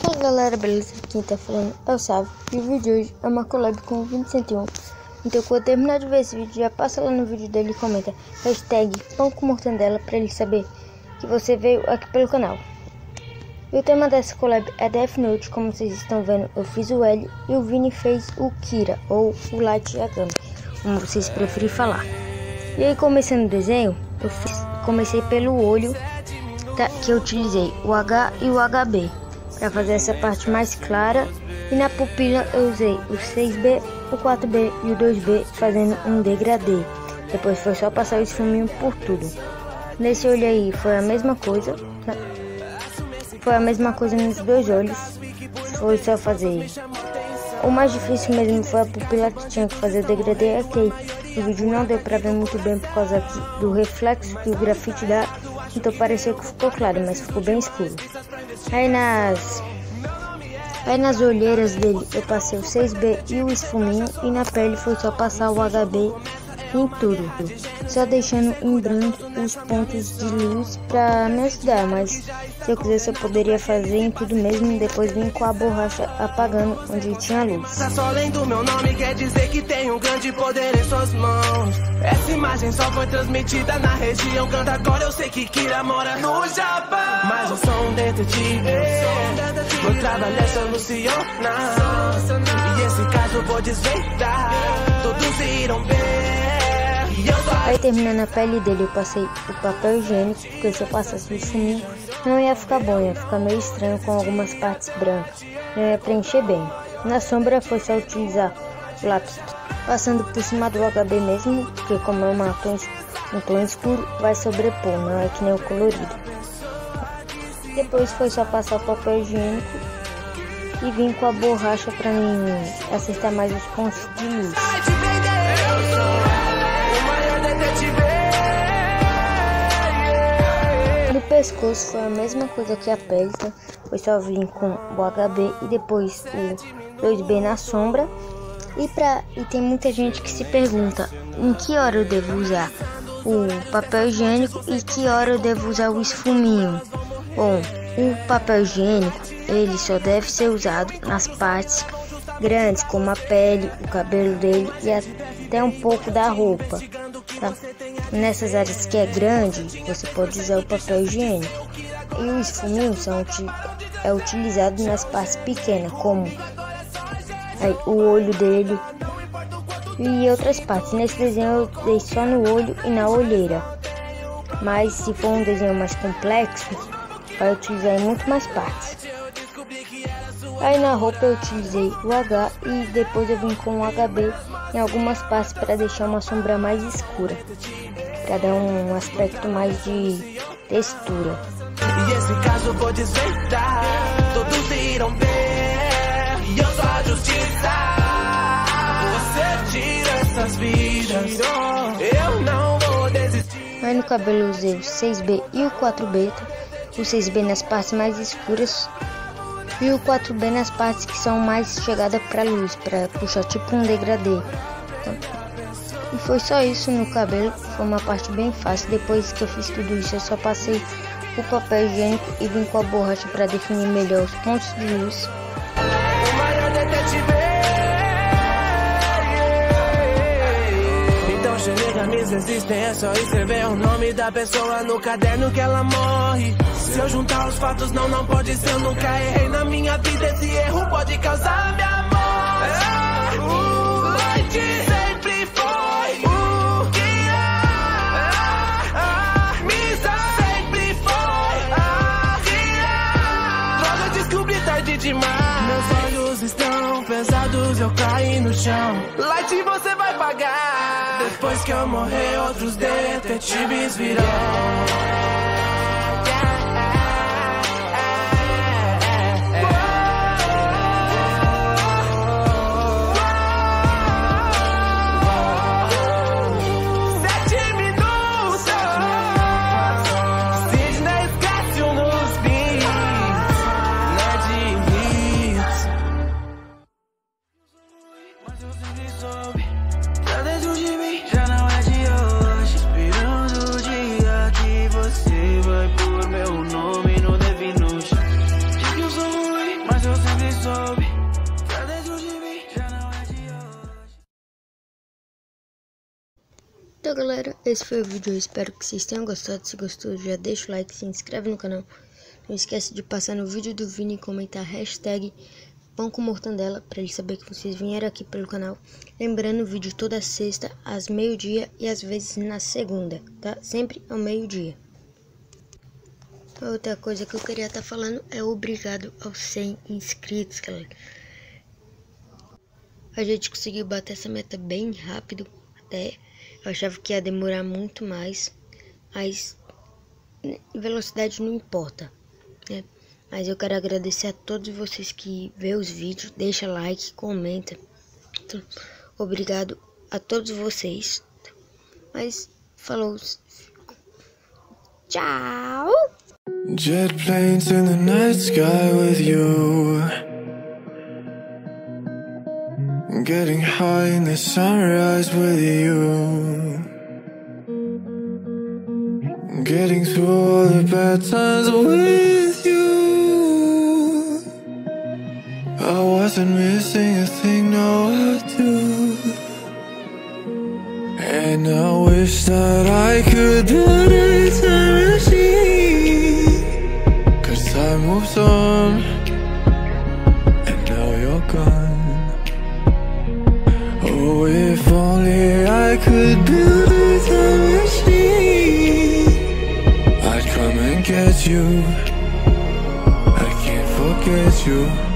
Fala galera, beleza? Quem tá falando é o Sávio. E o vídeo de hoje é uma collab com o 2001. Então quando terminar de ver esse vídeo, já passa lá no vídeo dele e comenta hashtag pão com mortandela pra ele saber que você veio aqui pelo canal. E o tema dessa collab é Death Note. Como vocês estão vendo, eu fiz o L e o Vini fez o Kira, ou o Light Yagami, como vocês preferirem falar. E aí, começando o desenho, comecei pelo olho, que eu utilizei o H e o HB para fazer essa parte mais clara, e na pupila eu usei o 6B, o 4B e o 2B fazendo um degradê. Depois foi só passar o esfuminho por tudo. Nesse olho aí foi a mesma coisa, nos dois olhos, foi só fazer. O mais difícil mesmo foi a pupila, que tinha que fazer o degradê. Ok, o vídeo não deu pra ver muito bem por causa do reflexo que o grafite dá, então pareceu que ficou claro, mas ficou bem escuro. Aí nas olheiras dele eu passei o 6B e o esfuminho, e na pele foi só passar o HB em tudo, só deixando em branco os pontos de luz pra me ajudar, mas se eu quisesse eu poderia fazer em tudo mesmo e depois vir com a borracha apagando onde tinha luz. Só lendo meu nome quer dizer que tem um grande poder em suas mãos. Essa imagem só foi transmitida na região, canta agora eu sei que Kira mora no Japão. Mas eu sou um detetive, meu trabalho é solucionar, e esse caso eu vou desvendar, todos irão ver. Aí terminando a pele dele eu passei o papel higiênico, porque se eu passasse o esfuminho não ia ficar bom, ia ficar meio estranho com algumas partes brancas, não ia preencher bem. Na sombra foi só utilizar o lápis passando por cima do HB mesmo, porque como é um tom escuro vai sobrepor, não é que nem o colorido. Depois foi só passar o papel higiênico e vim com a borracha para mim acertar mais os pontos de luz. No pescoço foi a mesma coisa que a pele, foi só vir com o HB e depois o 2B na sombra. E tem muita gente que se pergunta em que hora eu devo usar o papel higiênico e que hora eu devo usar o esfuminho. Bom, o papel higiênico ele só deve ser usado nas partes grandes, como a pele, o cabelo dele e até um pouco da roupa, tá? Nessas áreas que é grande, você pode usar o papel higiênico. E o esfuminho é utilizado nas partes pequenas, como o olho dele e outras partes. Nesse desenho eu dei só no olho e na olheira, mas se for um desenho mais complexo, vai utilizar em muito mais partes. Aí na roupa eu utilizei o H e depois eu vim com o HB em algumas partes para deixar uma sombra mais escura, para dar um aspecto mais de textura. E esse caso vou desvendar, todos irão ver, e eu sou a justiça. Você tira essas vidas, eu não vou desistir. Aí no cabelo eu usei o 6B e o 4B, o 6B nas partes mais escuras e o 4B nas partes que são mais chegadas para luz, para puxar tipo um degradê. E foi só isso no cabelo, foi uma parte bem fácil. Depois que eu fiz tudo isso, eu só passei o papel higiênico e vim com a borracha para definir melhor os pontos de luz. Então Shinigamis existem, é só escrever o nome da pessoa no caderno que ela morre. Se eu juntar os fatos, não pode ser, eu nunca errei na minha vida, esse erro pode causar minha morte. O Light sempre foi o que a Misa sempre foi a que droga, descobri tarde demais. Meus olhos estão pesados, eu caí no chão. Light, você vai pagar. Depois que eu morrer, outros detetives virão. Já não é de hoje, esperando o dia que você ouve. Já desde o gibi, já não é de hoje. Então galera, esse foi o vídeo, eu espero que vocês tenham gostado. Se gostou, já deixa o like, se inscreve no canal. Não esquece de passar no vídeo do Vini e comentar hashtag Pão com Mortandela, para ele saber que vocês vieram aqui pelo canal. Lembrando, o vídeo toda sexta, às meio-dia e às vezes na segunda, tá? Sempre ao meio-dia. Outra coisa que eu queria estar falando é obrigado aos 100 inscritos, galera. A gente conseguiu bater essa meta bem rápido, até. Eu achava que ia demorar muito mais, mas velocidade não importa, né? Mas eu quero agradecer a todos vocês que vê os vídeos, deixa like, comenta. Então, obrigado a todos vocês. Mas falou. Tchau. Jet planes in the night sky with you. Getting high in the sunrise with you. Getting through all the bad times with you. I wasn't missing a thing, now I do. And I wish that I could build a time machine. 'Cause time moves on, and now you're gone. Oh, if only I could build a time machine, I'd come and get you. I can't forget you.